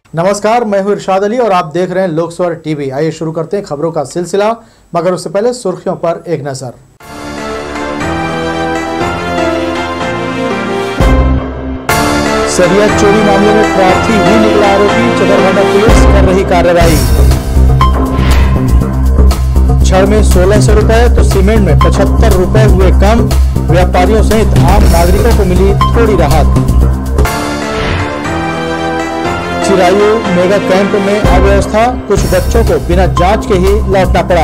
नमस्कार, मैं हूं इरशाद अली और आप देख रहे हैं लोकस्वर टीवी। आइए शुरू करते हैं खबरों का सिलसिला, मगर उससे पहले सुर्खियों पर एक नजर। सरिया चोरी मामले में प्रार्थी ही निकला आरोपी, चकरभाटा पुलिस कर रही कार्रवाई। छड़ में 1600 रुपए तो सीमेंट में 75 रुपए हुए कम, व्यापारियों सहित आम नागरिकों को मिली थोड़ी राहत। चिरायू मेगा कैंप में अव्यवस्था, कुछ बच्चों को बिना जांच के ही लौटना पड़ा।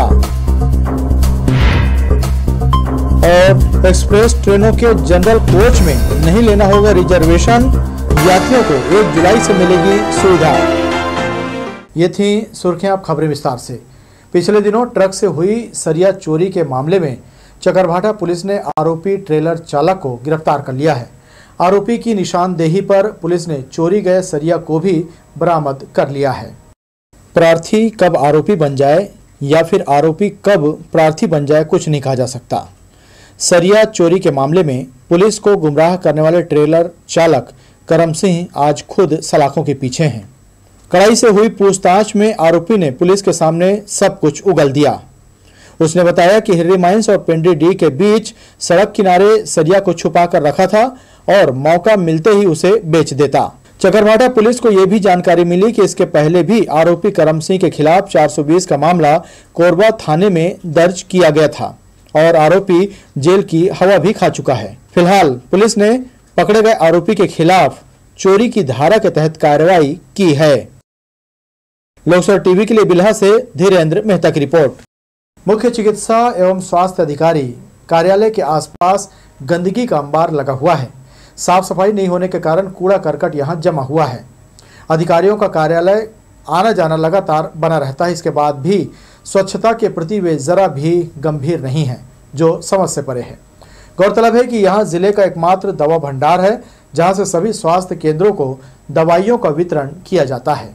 और एक्सप्रेस ट्रेनों के जनरल कोच में नहीं लेना होगा रिजर्वेशन, यात्रियों को 1 जुलाई से मिलेगी सुविधा। ये थी सुर्खियां, अब खबरें विस्तार से। पिछले दिनों ट्रक से हुई सरिया चोरी के मामले में चकरभाटा पुलिस ने आरोपी ट्रेलर चालक को गिरफ्तार कर लिया है। आरोपी की निशानदेही पर पुलिस ने चोरी गए सरिया को भी बरामद कर लिया है। प्रार्थी कब आरोपी बन जाए या फिर आरोपी कब प्रार्थी बन जाए, कुछ नहीं कहा जा सकता। सरिया चोरी के मामले में पुलिस को गुमराह करने वाले ट्रेलर चालक करम सिंह आज खुद सलाखों के पीछे हैं। कड़ाई से हुई पूछताछ में आरोपी ने पुलिस के सामने सब कुछ उगल दिया। उसने बताया कि हिर्री माइंस और पेंड्री के बीच सड़क किनारे सरिया को छुपा कर रखा था और मौका मिलते ही उसे बेच देता। चकरभाटा पुलिस को यह भी जानकारी मिली कि इसके पहले भी आरोपी करम सिंह के खिलाफ 420 का मामला कोरबा थाने में दर्ज किया गया था और आरोपी जेल की हवा भी खा चुका है। फिलहाल पुलिस ने पकड़े गए आरोपी के खिलाफ चोरी की धारा के तहत कार्रवाई की है। लोकसभा टीवी के लिए बिल्हा से धीरेन्द्र मेहता की रिपोर्ट। मुख्य चिकित्सा एवं स्वास्थ्य अधिकारी कार्यालय के आसपास गंदगी का अंबार लगा हुआ है। साफ सफाई नहीं होने के कारण कूड़ा करकट यहां जमा हुआ है। अधिकारियों का कार्यालय आना जाना लगातार बना रहता है, इसके बाद भी स्वच्छता के प्रति वे जरा भी गंभीर नहीं है, जो समझ से परे है। गौरतलब है कि यहां जिले का एकमात्र दवा भंडार है, जहां से सभी स्वास्थ्य केंद्रों को दवाइयों का वितरण किया जाता है।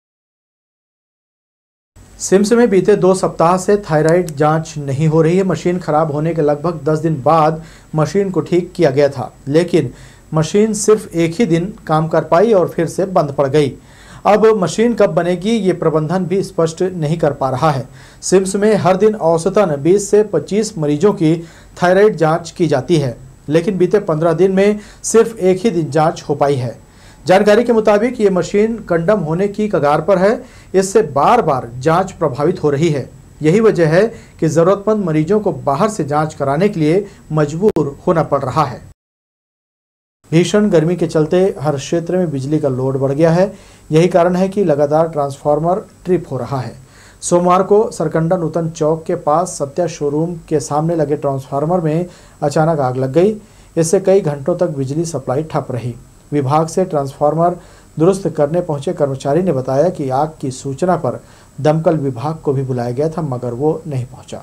सिम्स में बीते 2 सप्ताह से थायराइड जांच नहीं हो रही है। मशीन खराब होने के लगभग 10 दिन बाद मशीन को ठीक किया गया था, लेकिन मशीन सिर्फ एक ही दिन काम कर पाई और फिर से बंद पड़ गई। अब मशीन कब बनेगी ये प्रबंधन भी स्पष्ट नहीं कर पा रहा है। सिम्स में हर दिन औसतन 20 से 25 मरीजों की थायराइड जांच की जाती है, लेकिन बीते 15 दिन में सिर्फ एक ही दिन जांच हो पाई है। जानकारी के मुताबिक ये मशीन कंडम होने की कगार पर है, इससे बार बार जांच प्रभावित हो रही है। यही वजह है कि जरूरतमंद मरीजों को बाहर से जांच कराने के लिए मजबूर होना पड़ रहा है। भीषण गर्मी के चलते हर क्षेत्र में बिजली का लोड बढ़ गया है। यही कारण है कि लगातार ट्रांसफार्मर ट्रिप हो रहा है। सोमवार को सरकंडा नूतन चौक के पास सत्या शोरूम के सामने लगे ट्रांसफार्मर में अचानक आग लग गई। इससे कई घंटों तक बिजली सप्लाई ठप रही। विभाग से ट्रांसफार्मर दुरुस्त करने पहुंचे कर्मचारी ने बताया कि आग की सूचना पर दमकल विभाग को भी बुलाया गया था, मगर वो नहीं पहुंचा।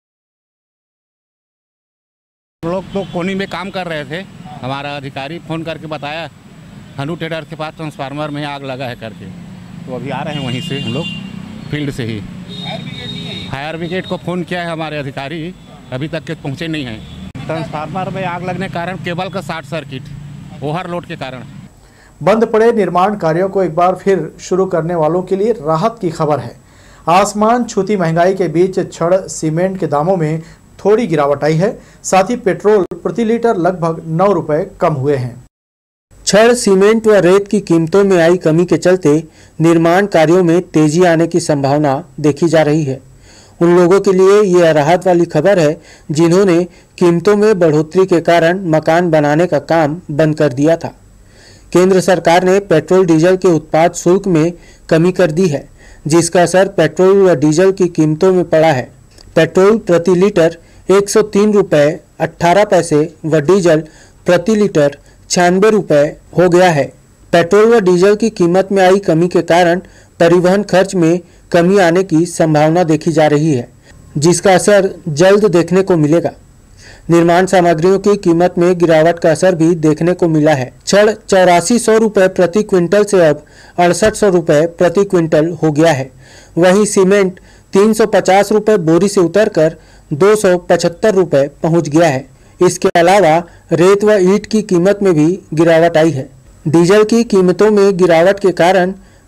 हम लोग तो कोनी में काम कर रहे थे, हमारा अधिकारी फोन करके बताया हनु टेडर के पास ट्रांसफार्मर में आग लगा है करके, तो अभी आ रहे हैं वहीं से हम लोग फील्ड से ही। फायर ब्रिगेड को फ़ोन किया है हमारे अधिकारी, अभी तक के पहुँचे नहीं हैं। ट्रांसफार्मर में आग लगने के कारण केबल का शॉर्ट सर्किट, ओवरलोड के कारण। बंद पड़े निर्माण कार्यों को एक बार फिर शुरू करने वालों के लिए राहत की खबर है। आसमान छूती महंगाई के बीच छड़ सीमेंट के दामों में थोड़ी गिरावट आई है। साथ ही पेट्रोल प्रति लीटर लगभग 9 रुपए कम हुए हैं। छड़, सीमेंट व रेत की कीमतों में आई कमी के चलते निर्माण कार्यों में तेजी आने की संभावना देखी जा रही है। उन लोगों के लिए यह राहत वाली खबर है जिन्होंने कीमतों में बढ़ोतरी के कारण मकान बनाने का काम बंद कर दिया था। केंद्र सरकार ने पेट्रोल डीजल के उत्पाद शुल्क में कमी कर दी है, जिसका असर पेट्रोल व डीजल की कीमतों में पड़ा है। पेट्रोल प्रति लीटर 103 रुपये 18 पैसे व डीजल प्रति लीटर 96 रुपये हो गया है। पेट्रोल व डीजल की कीमत में आई कमी के कारण परिवहन खर्च में कमी आने की संभावना देखी जा रही है, जिसका असर जल्द देखने को मिलेगा। निर्माण सामग्रियों की कीमत में गिरावट का असर भी देखने को मिला है। छड़ 8400 रुपये प्रति क्विंटल से अब 6800 रुपये प्रति क्विंटल हो गया है। वहीं सीमेंट 350 रुपये बोरी से उतरकर 275 रुपये पहुँच गया है। इसके अलावा रेत व ईंट की कीमत में भी गिरावट आई है। डीजल की कीमतों में गिरावट के कारण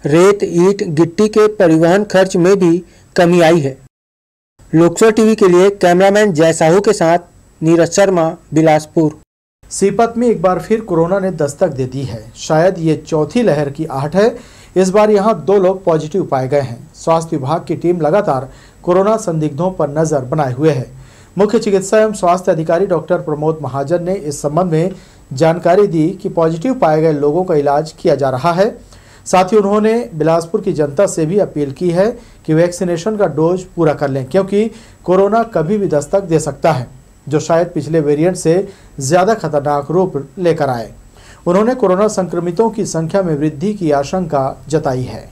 रेत, ईंट, गिट्टी के परिवहन खर्च में भी कमी आई है। लोकसभा टीवी के लिए कैमरामैन जय साहू के साथ नीरज शर्मा, बिलासपुर। सीपत में एक बार फिर कोरोना ने दस्तक दे दी है। शायद ये चौथी लहर की आहट है। इस बार यहां 2 लोग पॉजिटिव पाए गए हैं। स्वास्थ्य विभाग की टीम लगातार कोरोना संदिग्धों पर नजर बनाए हुए है। मुख्य चिकित्सा एवं स्वास्थ्य अधिकारी डॉक्टर प्रमोद महाजन ने इस संबंध में जानकारी दी कि पॉजिटिव पाए गए लोगों का इलाज किया जा रहा है। साथ ही उन्होंने बिलासपुर की जनता से भी अपील की है कि वैक्सीनेशन का डोज पूरा कर लें, क्योंकि कोरोना कभी भी दस्तक दे सकता है, जो शायद पिछले वेरिएंट से ज़्यादा खतरनाक रूप लेकर आए। उन्होंने कोरोना संक्रमितों की संख्या में वृद्धि की आशंका जताई है।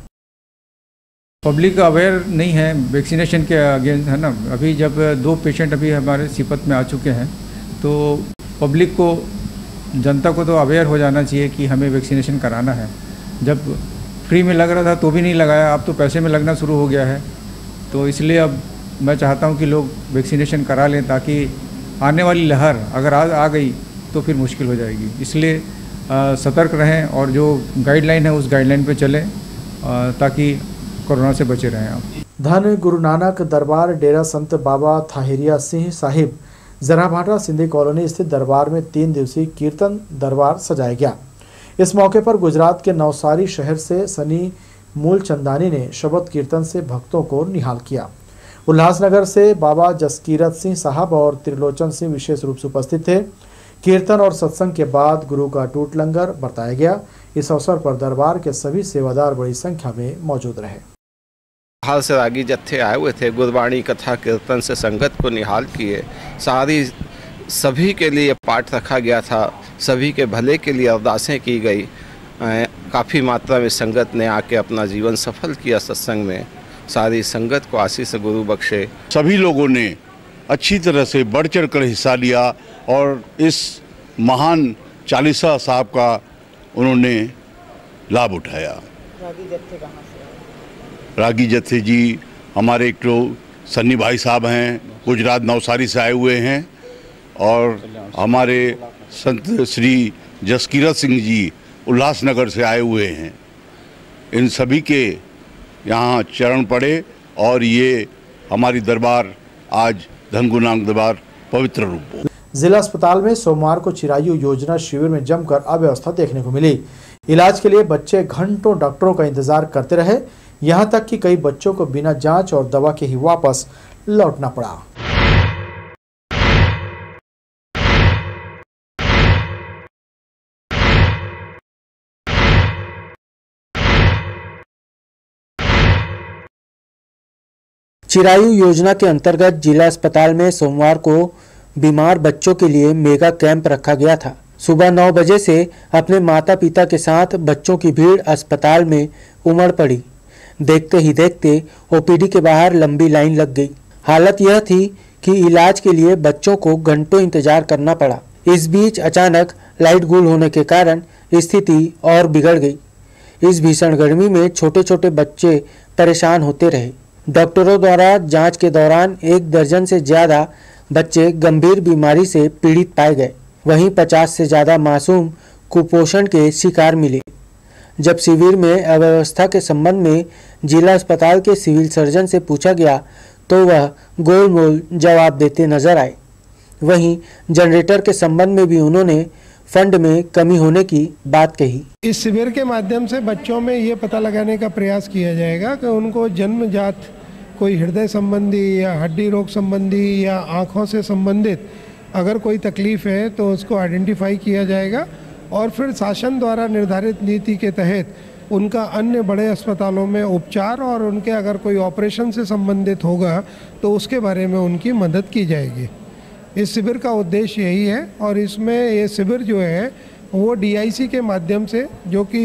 पब्लिक अवेयर नहीं है वैक्सीनेशन के अगेंस्ट, है ना। अभी जब 2 पेशेंट अभी हमारे सीपत में आ चुके हैं, तो पब्लिक को, जनता को तो अवेयर हो जाना चाहिए कि हमें वैक्सीनेशन कराना है। जब फ्री में लग रहा था तो भी नहीं लगाया, अब तो पैसे में लगना शुरू हो गया है। तो इसलिए अब मैं चाहता हूं कि लोग वैक्सीनेशन करा लें, ताकि आने वाली लहर अगर आ गई तो फिर मुश्किल हो जाएगी। इसलिए सतर्क रहें और जो गाइडलाइन है उस गाइडलाइन पे चलें, ताकि कोरोना से बचे रहें आप। धन गुरु नानक दरबार डेरा संत बाबा थाहिरिया सिंह साहिब जराभाटा सिंधी कॉलोनी स्थित दरबार में 3 दिवसीय कीर्तन दरबार सजाया गया। इस मौके पर गुजरात के नवसारी शहर से सनी मूलचंदानी ने शबद कीर्तन से भक्तों को निहाल किया। उल्लासनगर से बाबा जसकीरत सिंह साहब और त्रिलोचन सिंह विशेष रूप से उपस्थित थे। कीर्तन और सत्संग के बाद गुरु का टूट लंगर बरताया गया। इस अवसर पर दरबार के सभी सेवादार बड़ी संख्या में मौजूद रहे। हाल से रागी जत्थे आए हुए थे, गुरबाणी कथा कीर्तन से संगत को निहाल किए। सभी के लिए पाठ रखा गया था, सभी के भले के लिए अरदासें की गई। काफ़ी मात्रा में संगत ने आके अपना जीवन सफल किया सत्संग में। सारी संगत को आशीष गुरु बख्शे। सभी लोगों ने अच्छी तरह से बढ़ चढ़ कर हिस्सा लिया और इस महान चालीसा साहब का उन्होंने लाभ उठाया। रागी जत्थे जी हमारे एक तो सन्नी भाई साहब हैं, गुजरात नवसारी से आए हुए हैं, और हमारे संत श्री जसकीरत सिंह जी उल्लासनगर से आए हुए हैं। इन सभी के यहाँ चरण पड़े और ये हमारी दरबार आज धन गुरु नानक दरबार पवित्र रूप हो। जिला अस्पताल में सोमवार को चिरायु योजना शिविर में जमकर अव्यवस्था देखने को मिली। इलाज के लिए बच्चे घंटों डॉक्टरों का इंतजार करते रहे, यहाँ तक कि कई बच्चों को बिना जांच और दवा के ही वापस लौटना पड़ा। चिरायु योजना के अंतर्गत जिला अस्पताल में सोमवार को बीमार बच्चों के लिए मेगा कैंप रखा गया था। सुबह 9 बजे से अपने माता पिता के साथ बच्चों की भीड़ अस्पताल में उमड़ पड़ी। देखते ही देखते ओपीडी के बाहर लंबी लाइन लग गई। हालत यह थी कि इलाज के लिए बच्चों को घंटों इंतजार करना पड़ा। इस बीच अचानक लाइट गुल होने के कारण स्थिति और बिगड़ गई। इस भीषण गर्मी में छोटे छोटे बच्चे परेशान होते रहे। डॉक्टरों द्वारा जांच के दौरान 1 दर्जन से ज़्यादा बच्चे गंभीर बीमारी से पीड़ित पाए गए। वहीं 50 से ज़्यादा मासूम कुपोषण के शिकार मिले। जब शिविर में अव्यवस्था के संबंध में जिला अस्पताल के सिविल सर्जन से पूछा गया तो वह गोलमोल जवाब देते नजर आए। वहीं जनरेटर के संबंध में भी उन्होंने फंड में कमी होने की बात कही। इस शिविर के माध्यम से बच्चों में ये पता लगाने का प्रयास किया जाएगा कि उनको जन्मजात कोई हृदय संबंधी या हड्डी रोग संबंधी या आँखों से संबंधित अगर कोई तकलीफ़ है तो उसको आइडेंटिफाई किया जाएगा और फिर शासन द्वारा निर्धारित नीति के तहत उनका अन्य बड़े अस्पतालों में उपचार और उनके अगर कोई ऑपरेशन से संबंधित होगा तो उसके बारे में उनकी मदद की जाएगी। इस शिविर का उद्देश्य यही है और इसमें ये शिविर जो है वो DIC के माध्यम से, जो कि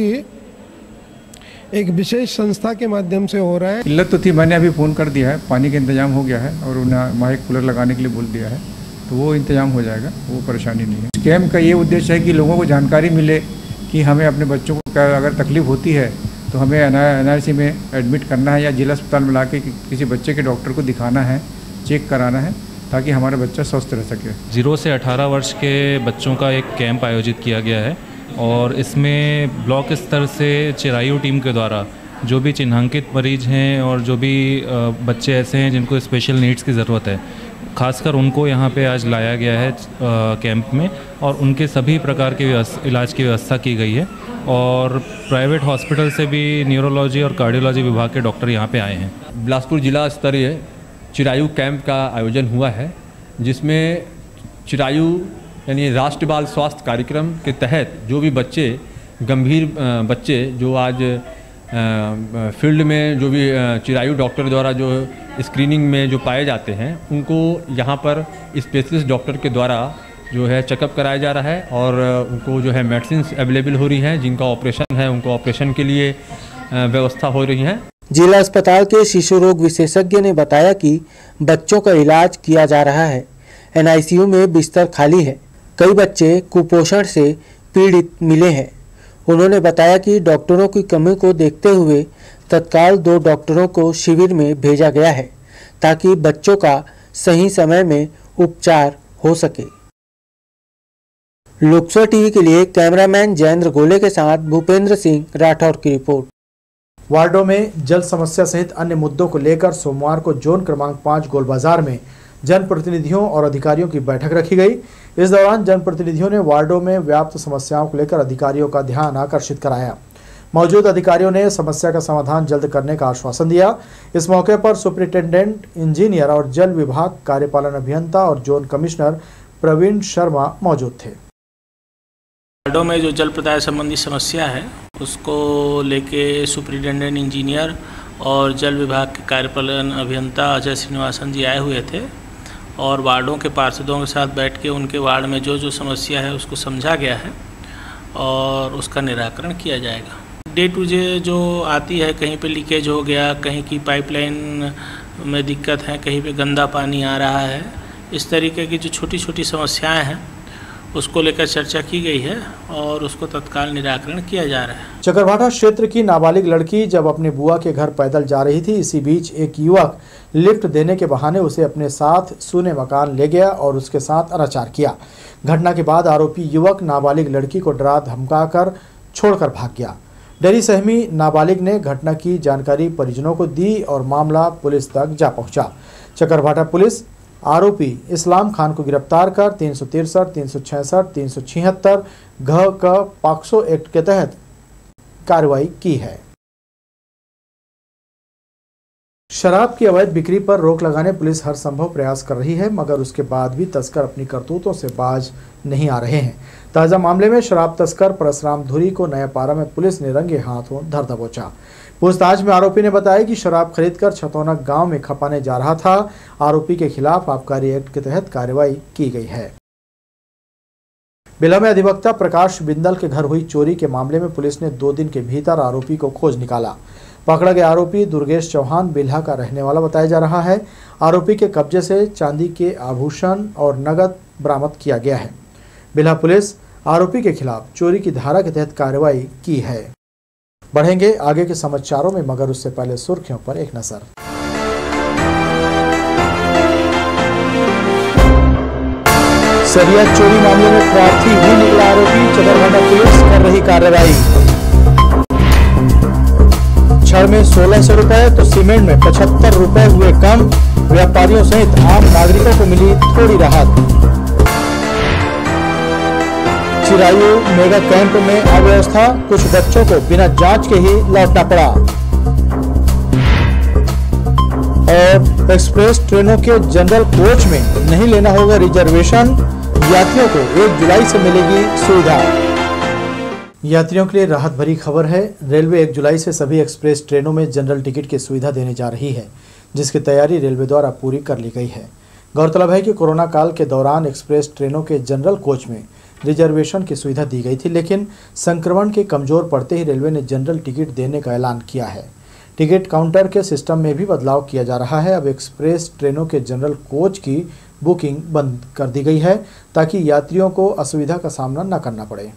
एक विशेष संस्था के माध्यम से हो रहा है। इल्लत तो थी, मैंने अभी फ़ोन कर दिया है, पानी का इंतजाम हो गया है और उन्हें वहाँ एक कूलर लगाने के लिए बोल दिया है, तो वो इंतजाम हो जाएगा, वो परेशानी नहीं है। कैंप का ये उद्देश्य है कि लोगों को जानकारी मिले कि हमें अपने बच्चों को अगर तकलीफ़ होती है तो हमें NRC में एडमिट करना है या जिला अस्पताल में ला के किसी बच्चे के डॉक्टर को दिखाना है, चेक कराना है, ताकि हमारा बच्चा स्वस्थ रह सके। 0 से 18 वर्ष के बच्चों का एक कैंप आयोजित किया गया है और इसमें ब्लॉक स्तर से चिरायु टीम के द्वारा जो भी चिन्हांकित मरीज हैं और जो भी बच्चे ऐसे हैं जिनको स्पेशल नीड्स की ज़रूरत है, खासकर उनको यहाँ पे आज लाया गया है कैंप में, और उनके सभी प्रकार के इलाज की व्यवस्था की गई है। और प्राइवेट हॉस्पिटल से भी न्यूरोलॉजी और कार्डियोलॉजी विभाग के डॉक्टर यहाँ पे आए हैं। बिलासपुर जिला स्तरीय चिरायु कैंप का आयोजन हुआ है, जिसमें चिरायु यानी राष्ट्रीय बाल स्वास्थ्य कार्यक्रम के तहत जो भी बच्चे गंभीर बच्चे जो आज फील्ड में जो भी चिरायु डॉक्टर द्वारा जो स्क्रीनिंग में जो पाए जाते हैं, उनको यहाँ पर स्पेशलिस्ट डॉक्टर के द्वारा जो है चेकअप कराया जा रहा है, और उनको जो है मेडिसिन्स अवेलेबल हो रही हैं। जिनका ऑपरेशन है उनको ऑपरेशन के लिए व्यवस्था हो रही है। जिला अस्पताल के शिशु रोग विशेषज्ञ ने बताया कि बच्चों का इलाज किया जा रहा है। NICU में बिस्तर खाली है। कई बच्चे कुपोषण से पीड़ित मिले हैं। उन्होंने बताया कि डॉक्टरों की कमी को देखते हुए तत्काल 2 डॉक्टरों को शिविर में भेजा गया है, ताकि बच्चों का सही समय में उपचार हो सके। लोकसभा टीवी के लिए कैमरामैन जयेंद्र गोले के साथ भूपेंद्र सिंह राठौर की रिपोर्ट। वार्डों में जल समस्या सहित अन्य मुद्दों को लेकर सोमवार को जोन क्रमांक 5 गोल बाजार में जनप्रतिनिधियों और अधिकारियों की बैठक रखी गई। इस दौरान जनप्रतिनिधियों ने वार्डों में व्याप्त समस्याओं को लेकर अधिकारियों का ध्यान आकर्षित कराया। मौजूद अधिकारियों ने समस्या का समाधान जल्द करने का आश्वासन दिया। इस मौके पर सुपरिटेंडेंट इंजीनियर और जल विभाग कार्यपालन अभियंता और जोन कमिश्नर प्रवीण शर्मा मौजूद थे। वार्डों में जो जल प्रदाय संबंधी समस्या है उसको लेके सुपरिटेंडेंट इंजीनियर और जल विभाग के कार्यपालन अभियंता अजय श्रीनिवासन जी आए हुए थे, और वार्डों के पार्षदों के साथ बैठ के उनके वार्ड में जो जो समस्या है उसको समझा गया है और उसका निराकरण किया जाएगा। डे टू डे जो आती है, कहीं पे लीकेज हो गया, कहीं की पाइपलाइन में दिक्कत है, कहीं पे गंदा पानी आ रहा है, इस तरीके की जो छोटी छोटी समस्याएं हैं उसको लेकर चर्चा की गई है और उसको तत्काल निराकरण किया जा रहा है। चकरभाटा क्षेत्र की नाबालिग लड़की जब अपने बुआ के घर पैदल जा रही थी, इसी बीच एक युवक लिफ्ट देने के बहाने उसे अपने साथ सूने मकान ले गया और उसके साथ अनाचार किया। घटना के बाद आरोपी युवक नाबालिग लड़की को डरा धमकाकर छोड़कर भाग गया। डरी सहमी नाबालिग ने घटना की जानकारी परिजनों को दी और मामला पुलिस तक जा पहुंचा। चकरभाटा पुलिस आरोपी इस्लाम खान को गिरफ्तार कर 363, 366, 376 घ क पॉक्सो एक्ट के तहत कार्रवाई की है। शराब की अवैध बिक्री पर रोक लगाने पुलिस हर संभव प्रयास कर रही है, मगर उसके बाद भी तस्कर अपनी करतूतों से बाज नहीं आ रहे हैं। ताजा मामले में शराब तस्कर परसराम धुरी को नयापारा में पुलिस ने रंगे हाथों धर दबोचा। पूछताछ में आरोपी ने बताया कि शराब खरीदकर छतौना गांव में खपाने जा रहा था। आरोपी के खिलाफ आबकारी एक्ट के तहत कार्रवाई की गई है। बिला में अधिवक्ता प्रकाश बिंदल के घर हुई चोरी के मामले में पुलिस ने 2 दिन के भीतर आरोपी को खोज निकाला। पकड़ा गया आरोपी दुर्गेश चौहान बिल्हा का रहने वाला बताया जा रहा है। आरोपी के कब्जे से चांदी के आभूषण और नगद बरामद किया गया है। बिल्हा पुलिस आरोपी के खिलाफ चोरी की धारा के तहत कार्रवाई की है। बढ़ेंगे आगे के समाचारों में, मगर उससे पहले सुर्खियों पर एक नजर। सरिया चोरी मामले में प्रार्थी ही निकला आरोपी। चकरभाटा पुलिस कर रही कार्रवाई। छड़ में 1600 रुपए तो सीमेंट में 75 रुपए हुए कम। व्यापारियों सहित आम नागरिकों को मिली थोड़ी राहत। चिरायु मेगा कैंप में अव्यवस्था, कुछ बच्चों को बिना जांच के ही लौटना पड़ा। और एक्सप्रेस ट्रेनों के जनरल कोच में नहीं लेना होगा रिजर्वेशन, यात्रियों को 1 जुलाई से मिलेगी सुविधा। यात्रियों के लिए राहत भरी खबर है। रेलवे 1 जुलाई से सभी एक्सप्रेस ट्रेनों में जनरल टिकट की सुविधा देने जा रही है, जिसकी तैयारी रेलवे द्वारा पूरी कर ली गई है। गौरतलब है कि कोरोना काल के दौरान एक्सप्रेस ट्रेनों के जनरल कोच में रिजर्वेशन की सुविधा दी गई थी, लेकिन संक्रमण के कमजोर पड़ते ही रेलवे ने जनरल टिकट देने का ऐलान किया है। टिकट काउंटर के सिस्टम में भी बदलाव किया जा रहा है। अब एक्सप्रेस ट्रेनों के जनरल कोच की बुकिंग बंद कर दी गई है, ताकि यात्रियों को असुविधा का सामना न करना पड़े।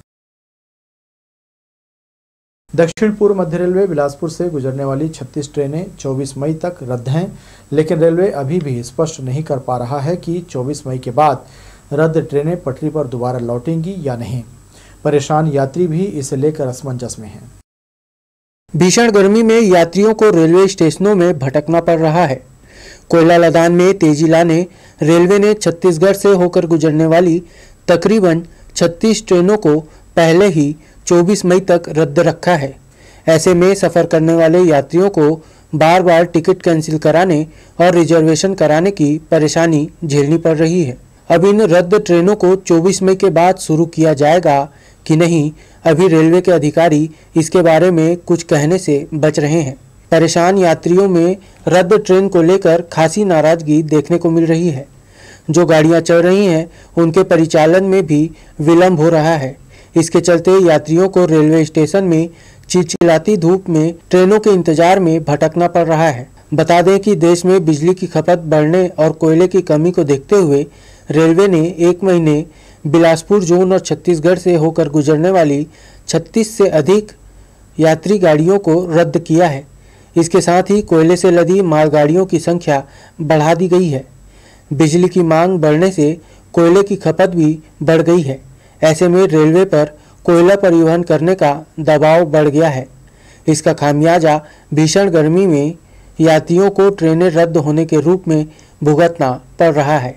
दक्षिण पूर्व मध्य रेलवे बिलासपुर से गुजरने वाली 36 ट्रेनें 24 मई तक रद्द हैं, लेकिन रेलवे अभी भी स्पष्ट नहीं कर पा रहा है कि 24 मई के बाद रद्द ट्रेनें पटरी पर दोबारा लौटेंगी या नहीं। परेशान यात्री भी इसे लेकर असमंजस में हैं। भीषण गर्मी में यात्रियों को रेलवे स्टेशनों में भटकना पड़ रहा है। कोयला लदान में तेजी लाने रेलवे ने छत्तीसगढ़ से होकर गुजरने वाली तकरीबन 36 ट्रेनों को पहले ही 24 मई तक रद्द रखा है। ऐसे में सफ़र करने वाले यात्रियों को बार बार टिकट कैंसिल कराने और रिजर्वेशन कराने की परेशानी झेलनी पड़ रही है। अब इन रद्द ट्रेनों को 24 मई के बाद शुरू किया जाएगा कि नहीं, अभी रेलवे के अधिकारी इसके बारे में कुछ कहने से बच रहे हैं। परेशान यात्रियों में रद्द ट्रेन को लेकर खासी नाराजगी देखने को मिल रही है। जो गाड़ियां चल रही हैं उनके परिचालन में भी विलंब हो रहा है। इसके चलते यात्रियों को रेलवे स्टेशन में चिलचिलाती धूप में ट्रेनों के इंतजार में भटकना पड़ रहा है। बता दें कि देश में बिजली की खपत बढ़ने और कोयले की कमी को देखते हुए रेलवे ने 1 महीने बिलासपुर जोन और छत्तीसगढ़ से होकर गुजरने वाली 36 से अधिक यात्री गाड़ियों को रद्द किया है। इसके साथ ही कोयले से लदी मालगाड़ियों की संख्या बढ़ा दी गई है। बिजली की मांग बढ़ने से कोयले की खपत भी बढ़ गई है। ऐसे में रेलवे पर कोयला परिवहन करने का दबाव बढ़ गया है। इसका खामियाजा भीषण गर्मी में यात्रियों को ट्रेनें रद्द होने के रूप में भुगतना पड़ रहा है।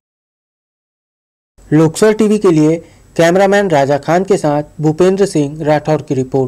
लोकसर टीवी के लिए कैमरामैन राजा खान के साथ भूपेंद्र सिंह राठौर की रिपोर्ट।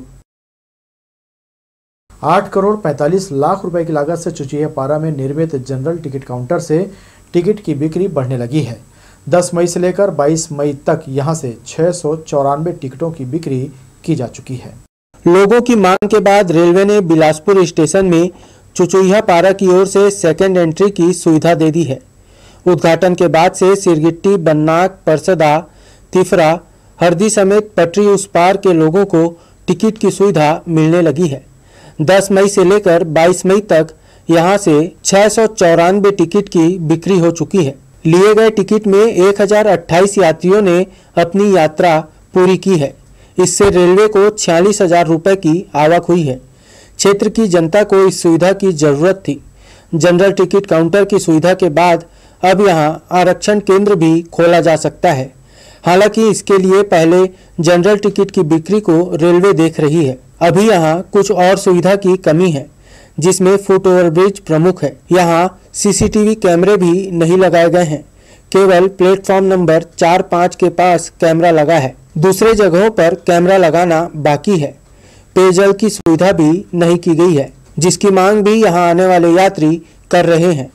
8 करोड़ 45 लाख रुपए की लागत से चुचैयापारा में निर्मित जनरल टिकट काउंटर से टिकट की बिक्री बढ़ने लगी है। 10 मई से लेकर 22 मई तक यहां से 694 टिकटों की बिक्री की जा चुकी है। लोगों की मांग के बाद रेलवे ने बिलासपुर स्टेशन में चुचैयापारा की ओर से सेकेंड एंट्री की सुविधा दे दी है। उद्घाटन के बाद से सिरगिट्टी, बन्नाक, परसदा, तिफरा, हरदी समेत पटरी उस पार के लोगों को टिकट की सुविधा मिलने लगी है। 10 मई से लेकर 22 मई तक यहां से 694 टिकट की बिक्री हो चुकी है। लिए गए टिकट में 1028 यात्रियों ने अपनी यात्रा पूरी की है। इससे रेलवे को 46,000 रुपए की आवक हुई है। क्षेत्र की जनता को इस सुविधा की जरूरत थी। जनरल टिकट काउंटर की सुविधा के बाद अब यहां आरक्षण केंद्र भी खोला जा सकता है। हालांकि इसके लिए पहले जनरल टिकट की बिक्री को रेलवे देख रही है। अभी यहां कुछ और सुविधा की कमी है, जिसमें फुट ओवरब्रिज प्रमुख है। यहां सीसीटीवी कैमरे भी नहीं लगाए गए हैं। केवल प्लेटफॉर्म नंबर 4-5 के पास कैमरा लगा है। दूसरे जगहों पर कैमरा लगाना बाकी है। पेयजल की सुविधा भी नहीं की गई है, जिसकी मांग भी यहां आने वाले यात्री कर रहे हैं।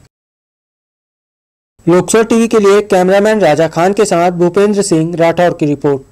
लोकसर टीवी के लिए कैमरामैन राजा खान के साथ भूपेंद्र सिंह राठौर की रिपोर्ट।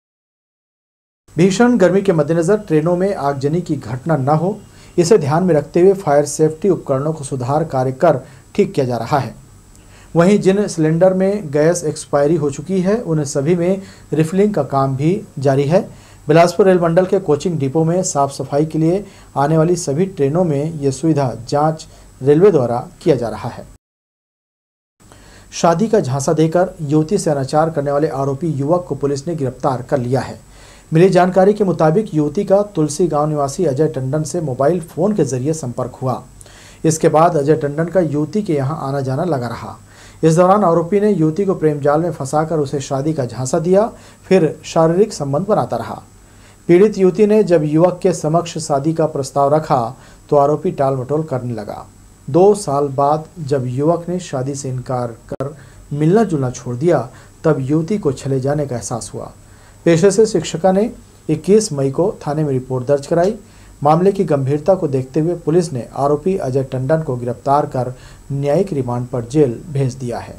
भीषण गर्मी के मद्देनजर ट्रेनों में आगजनी की घटना न हो, इसे ध्यान में रखते हुए फायर सेफ्टी उपकरणों को सुधार कार्य कर ठीक किया जा रहा है। वहीं जिन सिलेंडर में गैस एक्सपायरी हो चुकी है, उन सभी में रिफिलिंग का काम भी जारी है। बिलासपुर रेल मंडल के कोचिंग डिपो में साफ सफाई के लिए आने वाली सभी ट्रेनों में ये सुविधा जांच रेलवे द्वारा किया जा रहा है। शादी का झांसा देकर युवती से अनाचार करने वाले आरोपी युवक को पुलिस ने गिरफ्तार कर लिया है। मिली जानकारी के मुताबिक युवती का तुलसी गांव निवासी अजय टंडन से मोबाइल फोन के जरिए संपर्क हुआ। इसके बाद अजय टंडन का युवती के यहां आना जाना लगा रहा। इस दौरान आरोपी ने युवती को प्रेम जाल में फंसाकर उसे शादी का झांसा दिया, फिर शारीरिक संबंध बनाता रहा। पीड़ित युवती ने जब युवक के समक्ष शादी का प्रस्ताव रखा तो आरोपी टाल मटोल करने लगा। 2 साल बाद जब युवक ने शादी से इनकार कर मिलना जुलना छोड़ दिया, तब युवती को चले जाने का एहसास हुआ। पेशे से शिक्षिका ने 21 मई को थाने में रिपोर्ट दर्ज कराई। मामले की गंभीरता को देखते हुए पुलिस ने आरोपी अजय टंडन को गिरफ्तार कर न्यायिक रिमांड पर जेल भेज दिया है।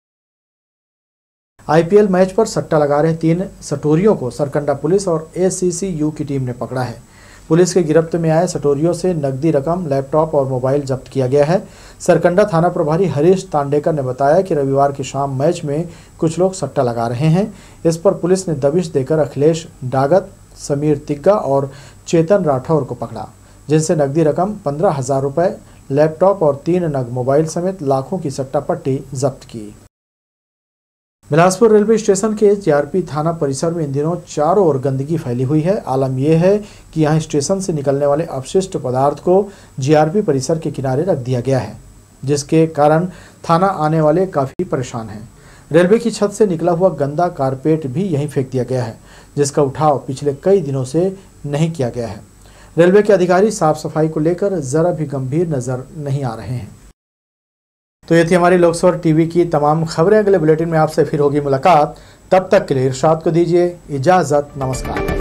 आईपीएल मैच पर सट्टा लगा रहे 3 सटोरियों को सरकंडा पुलिस और एसीसीयू की टीम ने पकड़ा है। पुलिस के गिरफ्त में आए सटोरियों से नकदी रकम, लैपटॉप और मोबाइल जब्त किया गया है। सरकंडा थाना प्रभारी हरीश तांडेकर ने बताया कि रविवार की शाम मैच में कुछ लोग सट्टा लगा रहे हैं। इस पर पुलिस ने दबिश देकर अखिलेश डागत, समीर तिग्गा और चेतन राठौर को पकड़ा, जिनसे नकदी रकम 15,000 रुपये, लैपटॉप और 3 नग मोबाइल समेत लाखों की सट्टा पट्टी जब्त की। बिलासपुर रेलवे स्टेशन के जीआरपी थाना परिसर में इन दिनों चारों ओर गंदगी फैली हुई है। आलम यह है कि यहाँ स्टेशन से निकलने वाले अपशिष्ट पदार्थ को जीआरपी परिसर के किनारे रख दिया गया है, जिसके कारण थाना आने वाले काफ़ी परेशान हैं। रेलवे की छत से निकला हुआ गंदा कारपेट भी यहीं फेंक दिया गया है, जिसका उठाव पिछले कई दिनों से नहीं किया गया है। रेलवे के अधिकारी साफ सफाई को लेकर जरा भी गंभीर नजर नहीं आ रहे हैं। तो ये थी हमारी लोकसभा टीवी की तमाम खबरें। अगले बुलेटिन में आपसे फिर होगी मुलाकात। तब तक के लिए इरशाद को दीजिए इजाजत। नमस्कार।